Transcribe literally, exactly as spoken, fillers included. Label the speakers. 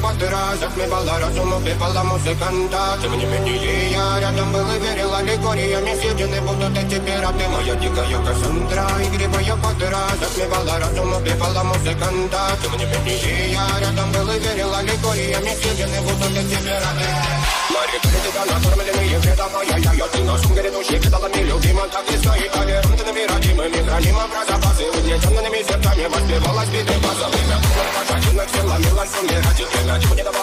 Speaker 1: пастыра, затмевала разум, убивала музыканта. Тем не менее я рядом был и верил аллегориями. Съедены будут эти пираты, моя дикая Кассандра. Игривая пастыра, затмевала разум, убивала музыканта. Тем не менее я рядом был и верил аллегориями. Съедены будут эти пираты. Мария, ты тебя накормленные предавая я. Я ты нашим грядущий кидалами любима. Так и стоит авернутыми родимыми. Храним про запасы, угнетенными сердцами. Воспевалась биты база. Время пожатинок села, милась умирать. И ты на чего не